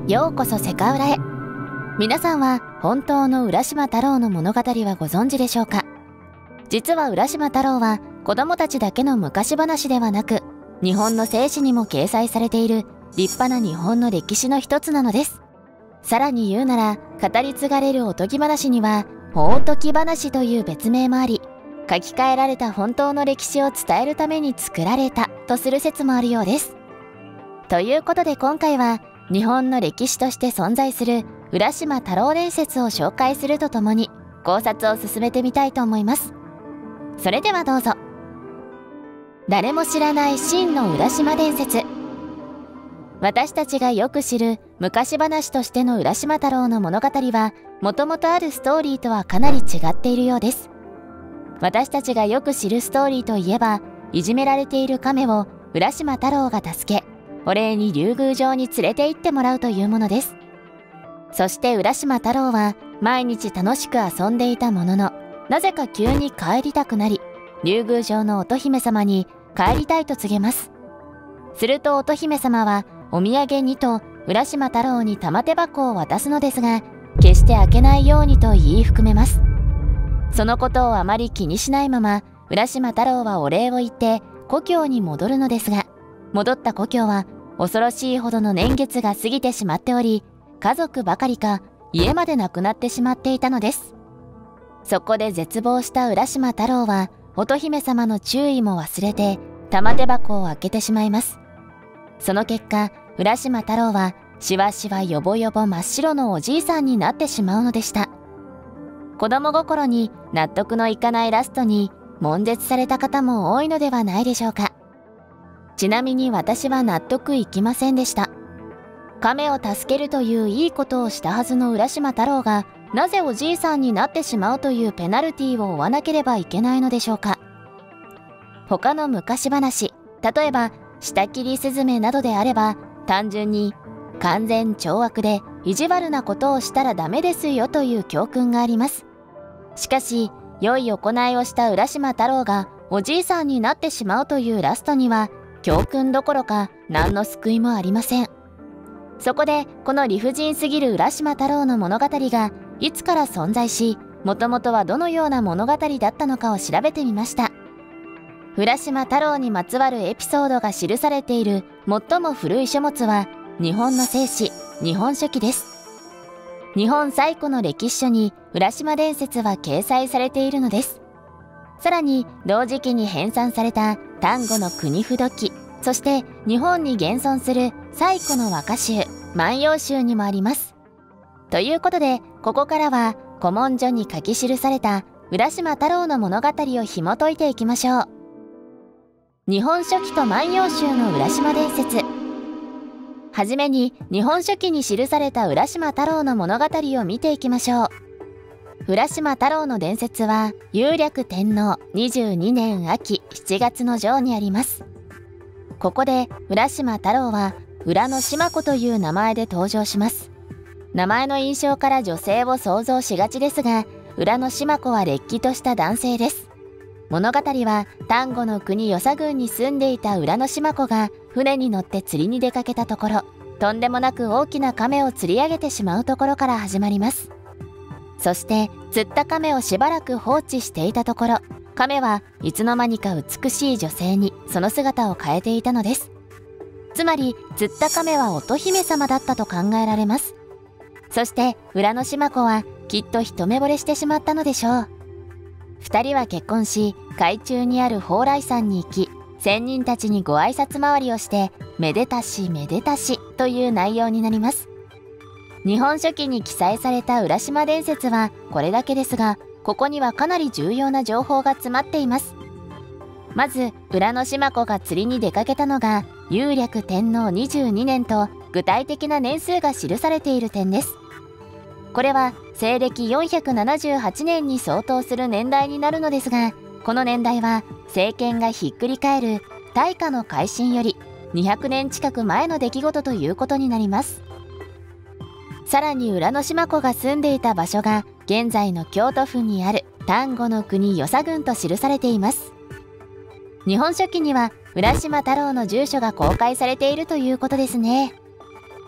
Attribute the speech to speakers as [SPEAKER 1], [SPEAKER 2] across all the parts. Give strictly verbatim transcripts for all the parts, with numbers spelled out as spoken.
[SPEAKER 1] ようこそセカウラへ。皆さんは本当の浦島太郎の物語はご存知でしょうか？実は浦島太郎は子供たちだけの昔話ではなく、日本の正史にも掲載されている立派な日本の歴史の一つなのです。さらに言うなら、語り継がれるおとぎ話にはほうとき話という別名もあり、書き換えられた本当の歴史を伝えるために作られたとする説もあるようです。ということで今回は、日本の歴史として存在する浦島太郎伝説を紹介するとともに考察を進めてみたいと思います。それではどうぞ。誰も知らない真の浦島伝説。私たちがよく知る昔話としての浦島太郎の物語は、もともとあるストーリーとはかなり違っているようです。私たちがよく知るストーリーといえば、いじめられている亀を浦島太郎が助け、お礼に竜宮城に連れて行ってもらうというものです。そして浦島太郎は毎日楽しく遊んでいたものの、なぜか急に帰りたくなり、竜宮城の乙姫様に帰りたいと告げます。すると乙姫様はお土産にと浦島太郎に玉手箱を渡すのですが、決して開けないようにと言い含めます。そのことをあまり気にしないまま、浦島太郎はお礼を言って故郷に戻るのですが、戻った故郷は恐ろしいほどの年月が過ぎてしまっており、家族ばかりか家までなくなってしまっていたのです。そこで絶望した浦島太郎は乙姫様の注意も忘れて玉手箱を開けてしまいます。その結果、浦島太郎はしわしわよぼよぼ真っ白のおじいさんになってしまうのでした。子供心に納得のいかないラストに悶絶された方も多いのではないでしょうか。ちなみに私は納得いきませんでした。亀を助けるといういいことをしたはずの浦島太郎が、なぜおじいさんになってしまうというペナルティを負わなければいけないのでしょうか。他の昔話、例えば舌切りスズメなどであれば、単純に完全懲悪で意地悪なことをしたらダメですよという教訓があります。しかし、良い行いをした浦島太郎がおじいさんになってしまうというラストには、教訓どころか何の救いもありません。そこでこの理不尽すぎる浦島太郎の物語がいつから存在し、もともとはどのような物語だったのかを調べてみました。浦島太郎にまつわるエピソードが記されている最も古い書物は日本の正史「日本書紀」です。日本最古の歴史書に浦島伝説は掲載されているのです。さらに同時期に編纂された丹後の国譜記、そして日本に現存する最古の和歌集「万葉集」にもあります。ということで、ここからは古文書に書き記された浦島太郎の物語を紐解いていきましょう。日本書紀と万葉集の浦島伝説。はじめに日本書紀に記された浦島太郎の物語を見ていきましょう。浦島太郎の伝説は雄略天皇にじゅうにねん秋しちがつの章にあります。ここで浦島太郎は浦の島子という名前で登場します。名前の印象から女性を想像しがちですが、浦の島子はれっきとした男性です。物語は丹後の国与謝郡に住んでいた浦の島子が船に乗って釣りに出かけたところ、とんでもなく大きな亀を釣り上げてしまうところから始まります。そして釣った亀をしばらく放置していたところ、亀はいつの間にか美しい女性にその姿を変えていたのです。つまり釣った亀は乙姫様だったと考えられます。そして浦の島子はきっと一目惚れしてしまったのでしょう。二人は結婚し、海中にある蓬莱山に行き、仙人たちにご挨拶回りをして、めでたしめでたしという内容になります。日本書紀に記載された浦島伝説はこれだけですが、ここにはかなり重要な情報が詰まっています。まず浦の島子が釣りに出かけたのが雄略天皇にじゅうにねんと具体的な年数が記されている点です。これは西暦よんひゃくななじゅうはちねんに相当する年代になるのですが、この年代は政権がひっくり返る大化の改新よりにひゃくねん近く前の出来事ということになります。さらに浦の島子が住んでいた場所が現在の京都府にある丹後の国与謝郡と記されています。日本書紀には浦島太郎の住所が公開されているということですね。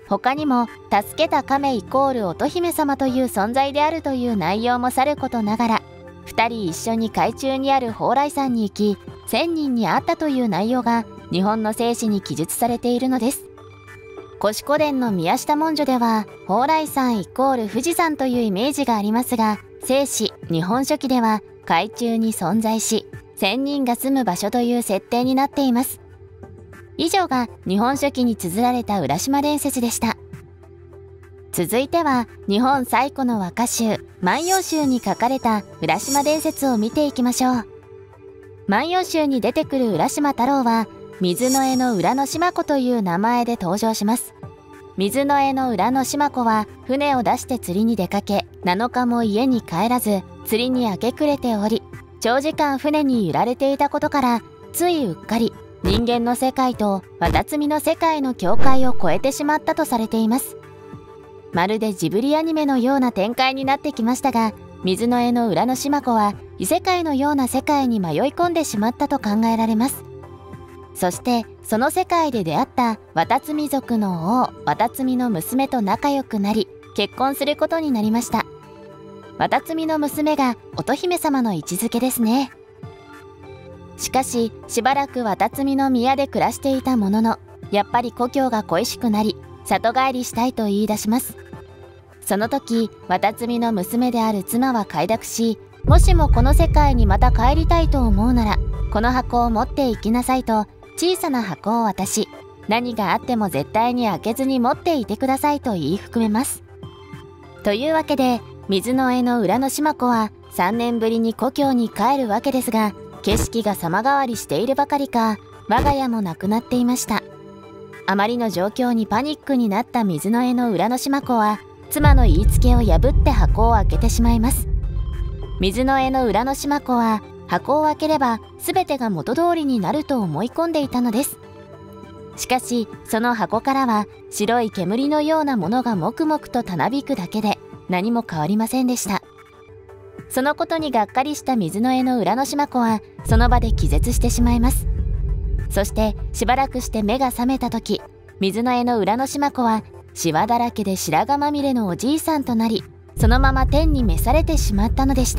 [SPEAKER 1] 他にも助けた亀イコール乙姫様という存在であるという内容もさることながら、ふたり一緒に海中にある蓬莱山に行きせんにんに会ったという内容が日本の正史に記述されているのです。越古伝の宮下文書では蓬莱山イコール富士山というイメージがありますが、正史日本書紀では海中に存在しせんにんが住む場所という設定になっています。以上が日本書紀に綴られた浦島伝説でした。続いては日本最古の和歌集万葉集に書かれた浦島伝説を見ていきましょう。万葉集に出てくる浦島太郎は水の江の浦の島子という名前で登場します。水の江の浦の島子は船を出して釣りに出かけなのかも家に帰らず釣りに明け暮れており、長時間船に揺られていたことからついうっかり人間の世界と綿摘みの世界の境界を越えてしまったとされています。まるでジブリアニメのような展開になってきましたが、水の江の浦の島子は異世界のような世界に迷い込んでしまったと考えられます。そしてその世界で出会った綿摘み族の王綿摘みの娘と仲良くなり結婚することになりました。綿摘みの娘が乙姫様の位置づけですね。しかししばらく綿摘みの宮で暮らしていたものの、やっぱり故郷が恋しくなり里帰りしたいと言い出します。その時綿摘みの娘である妻は快諾し、もしもこの世界にまた帰りたいと思うならこの箱を持っていきなさいと小さな箱を渡し、何があっても絶対に開けずに持っていてくださいと言い含めます。というわけで水の江の浦の島子はさんねんぶりに故郷に帰るわけですが、景色が様変わりしているばかりか我が家もなくなっていました。あまりの状況にパニックになった水の江の浦の島子は妻の言いつけを破って箱を開けてしまいます。水の江の浦の島子は箱を開ければ全てが元通りになると思い込んでいたのです。しかしその箱からは白い煙のようなものがもくもくとたなびくだけで何も変わりませんでした。そのことにがっかりした水の江の浦の島子はその場で気絶してしまいます。そしてしばらくして目が覚めた時、水の江の浦の島子はシワだらけで白髪まみれのおじいさんとなり、そのまま天に召されてしまったのでした。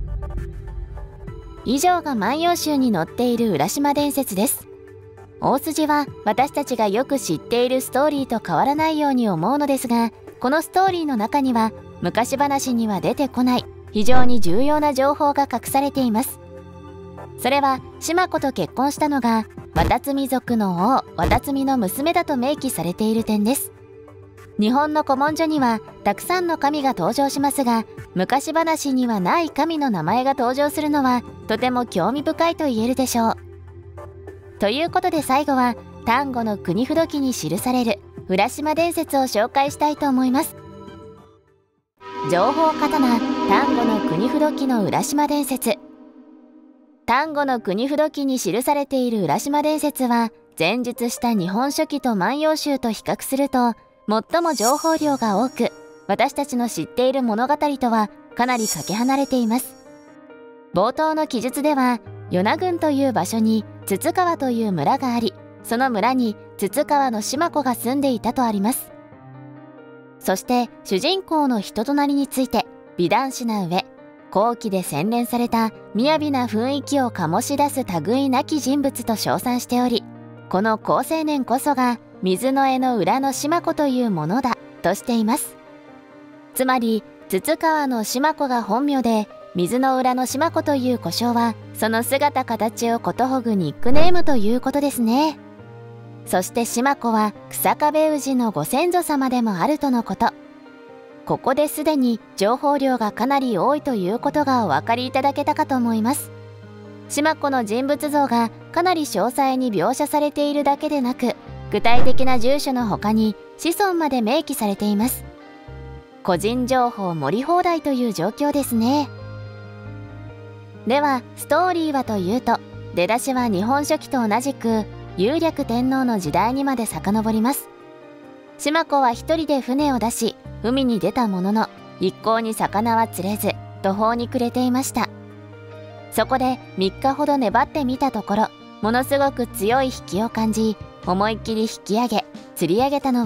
[SPEAKER 1] 以上が万葉集に載っている浦島伝説です。大筋は私たちがよく知っているストーリーと変わらないように思うのですが、このストーリーの中には昔話には出てこない非常に重要な情報が隠されています。それは島子と結婚したのが綿摘み族の王綿摘みの娘だと明記されている点です。日本の古文書にはたくさんの神が登場しますが、昔話にはない神の名前が登場するのはとても興味深いと言えるでしょう。ということで最後は丹後の国風土記に記される浦島伝説を紹介したいと思います。情報刀丹後の国風土記の浦島伝説。丹後の国風土記に記されている浦島伝説は前述した日本書紀と万葉集と比較すると最も情報量が多く、私たちの知っている物語とはかなりかけ離れています。冒頭の記述では与那郡という場所に筒川という村があり、その村に筒川の島子が住んでいたとあります。そして主人公の人となりについて美男子な上高貴で洗練された雅な雰囲気を醸し出す類なき人物と称賛しており、この好青年こそが水の江の浦の島子というものだとしています。つまり筒川の島子が本名で、水の浦の島子という呼称はその姿形をことほぐニックネームということですね。そして島子は草壁氏のご先祖様でもあるとのこと。ここですでに情報量がかなり多いということがお分かりいただけたかと思います。島子の人物像がかなり詳細に描写されているだけでなく、具体的な住所の他に子孫まで明記されています。個人情報盛り放題という状況ですね。ではストーリーはというと、出だしは日本書紀と同じく雄略天皇の時代にまで遡ります。島子は一人で船を出し海に出たものの一向に魚は釣れず途方に暮れていました。そこでみっかほど粘ってみたところ、ものすごく強い引きを感じ、思いっきり引き上げ釣り上げたのは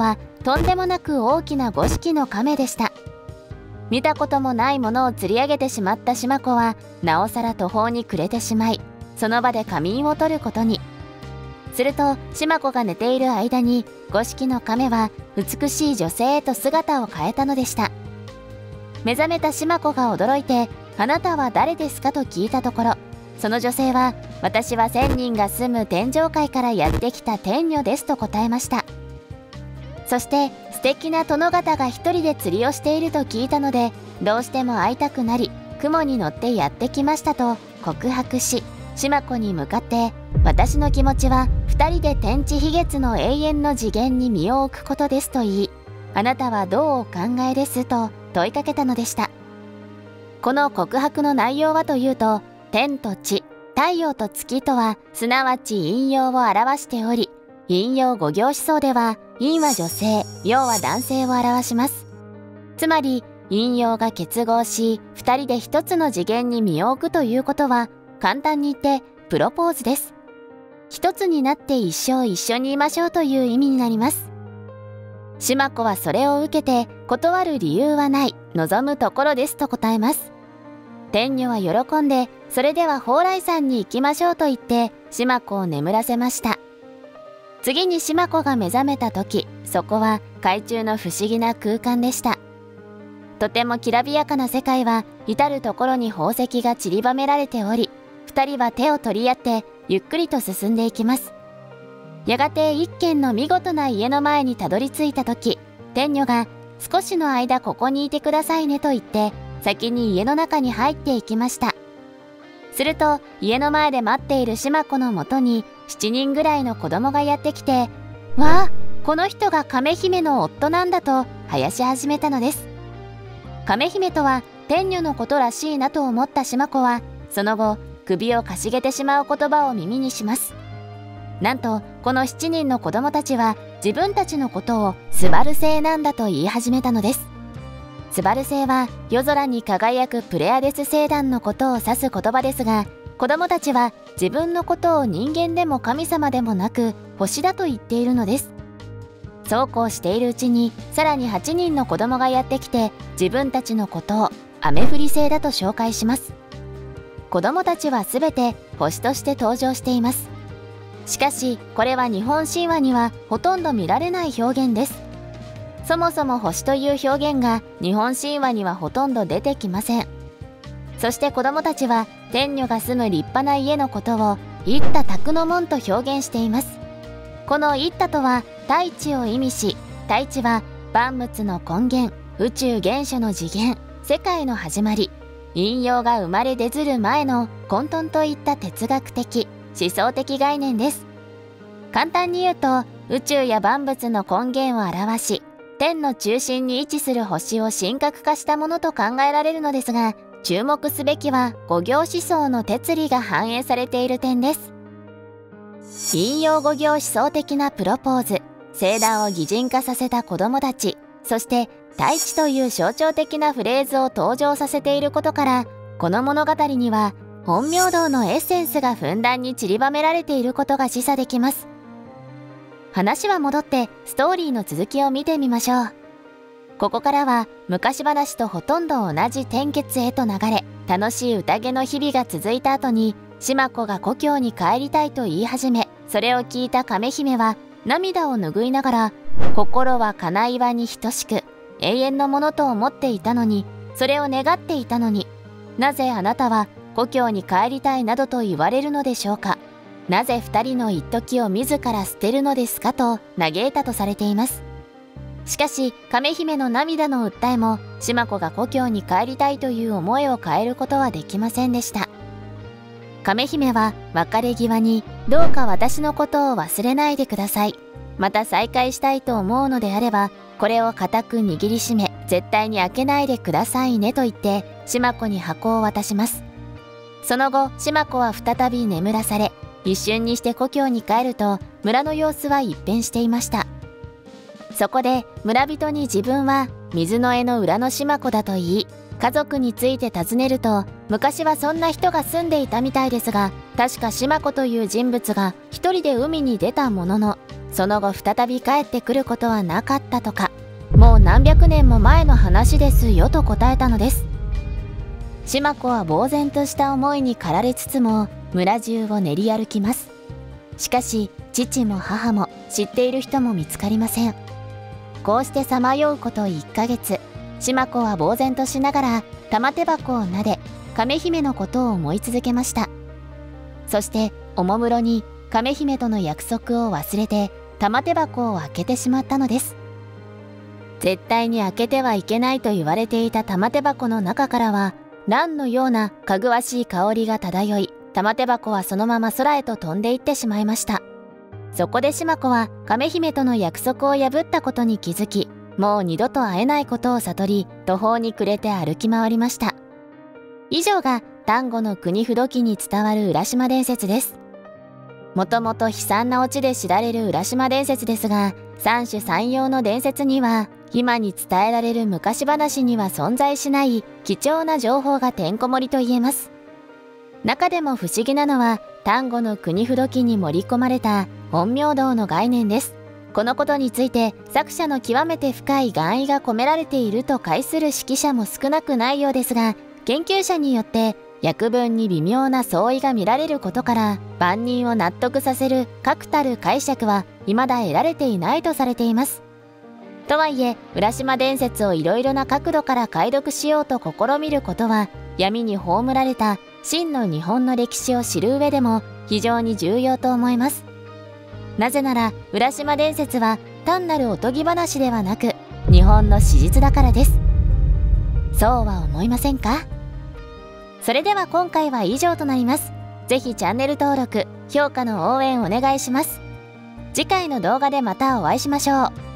[SPEAKER 1] とんでもなく大きなごひきの亀でした。見たこともないものを釣り上げてしまったシマ子はなおさら途方に暮れてしまい、その場で仮眠を取ることに。するとシマ子が寝ている間にごひきの亀は美しい女性へと姿を変えたのでした。目覚めたシマ子が驚いて「あなたは誰ですか?」と聞いたところ、その女性は「私は千人が住む天上界からやってきた天女です」と答えました。そして素敵な殿方が一人で釣りをしていると聞いたので、どうしても会いたくなり雲に乗ってやってきましたと告白し、シマ子に向かって「私の気持ちは二人で天地秘月の永遠の次元に身を置くことです」と言い、「あなたはどうお考えです」と問いかけたのでした。この告白の内容はというと、天と地、太陽と月とはすなわち陰陽を表しており、陰陽五行思想では陰は女性、陽は男性を表します。つまり陰陽が結合し二人で一つの次元に身を置くということは、簡単に言ってプロポーズです。一つになって一生一緒にいましょうという意味になります。シマ子はそれを受けて断る理由はない、望むところですと答えます。天女は喜んで、それでは蓬莱山に行きましょうと言ってシマ子を眠らせました。次にシマ子が目覚めた時、そこは海中の不思議な空間でした。とてもきらびやかな世界は至る所に宝石が散りばめられており、二人は手を取り合ってゆっくりと進んでいきます。やがて一軒の見事な家の前にたどり着いた時、天女が「少しの間ここにいてくださいね」と言って先に家の中に入っていきました。すると家の前で待っているシマ子のもとにしちにんぐらいの子供がやってきて「わあ、この人が亀姫の夫なんだ」と生やし始めたのです。亀姫とは天女のことらしいなと思ったシマ子は、その後首をかしげてしまう言葉を耳にします。なんとこのしちにんの子供たちは自分たちのことをスバル星なんだと言い始めたのです。スバル星は夜空に輝くプレアデス星団のことを指す言葉ですが、子供たちは自分のことを人間でも神様でもなく星だと言っているのです。そうこうしているうちにさらにはちにんの子供がやってきて、自分たちのことを雨降り星だと紹介します。子供たちはすべて星として登場しています。しかしこれは日本神話にはほとんど見られない表現です。そもそも星という表現が日本神話にはほとんど出てきません。そして子供たちは天女が住む立派な家のことを一太宅の門と表現しています。この一太とは大地を意味し、大地は万物の根源、宇宙原初の次元、世界の始まり、陰陽が生まれ出ずる前の混沌といった哲学的思想的概念です。簡単に言うと、宇宙や万物の根源を表し、天の中心に位置する星を神格化したものと考えられるのですが、注目すべきは五行思想の哲理が反映されている点です。陰陽五行思想的なプロポーズ、星団を擬人化させた子供たち、そして大地という象徴的なフレーズを登場させていることから、この物語には陰陽道のエッセンスがふんだんに散りばめられていることが示唆できます。話は戻ってストーリーの続きを見てみましょう。ここからは昔話とほとんど同じ転結へと流れ、楽しい宴の日々が続いた後にシマ子が故郷に帰りたいと言い始め、それを聞いた亀姫は涙を拭いながら、心は金岩に等しく永遠のものと思っていたのに、それを願っていたのに、なぜあなたは故郷に帰りたいなどと言われるのでしょうか。なぜ二人の一時を自ら捨てるのですかと嘆いたとされています。しかし亀姫の涙の訴えもシマ子が故郷に帰りたいという思いを変えることはできませんでした。亀姫は別れ際に「どうか私のことを忘れないでください。また再会したいと思うのであれば、これを固く握りしめ絶対に開けないでくださいね」と言ってシマ子に箱を渡します。その後シマ子は再び眠らされ、一瞬にして故郷に帰ると村の様子は一変していました。そこで村人に自分は水の絵の裏のシマ子だと言い、家族について尋ねると、昔はそんな人が住んでいたみたいですが、確かシマ子という人物が一人で海に出たものの、 その後再び帰ってくることはなかったとか、もう何百年も前の話ですよと答えたのです。島子は呆然とした思いに駆られつつも村中を練り歩きます。しかし父も母も知っている人も見つかりません。こうしてさまようこといっかげつ、島子は呆然としながら玉手箱を撫で亀姫のことを思い続けました。そしておもむろに亀姫との約束を忘れて玉手箱を開けてしまったのです。絶対に開けてはいけないと言われていた玉手箱の中からは蘭のようなかぐわしい香りが漂い、玉手箱はそのまま空へと飛んでいってしまいました。そこで島子は亀姫との約束を破ったことに気づき、もう二度と会えないことを悟り、途方に暮れて歩き回りました。以上が丹後の国不土記に伝わる浦島伝説です。もともと悲惨なオチで知られる浦島伝説ですが、三種三様の伝説には今に伝えられる昔話には存在しない貴重な情報がてんこ盛りと言えます。中でも不思議なのは丹後の国不土記に盛り込まれた陰陽道の概念です。このことについて作者の極めて深い願意が込められていると解する識者も少なくないようですが、研究者によって訳文に微妙な相違が見られることから万人を納得させる確たる解釈は未だ得られていないとされています。とはいえ浦島伝説をいろいろな角度から解読しようと試みることは闇に葬られた真の日本の歴史を知る上でも非常に重要と思います。なぜなら浦島伝説は単なるおとぎ話ではなく日本の史実だからです。そうは思いませんか？それでは今回は以上となります。ぜひチャンネル登録、評価の応援お願いします。次回の動画でまたお会いしましょう。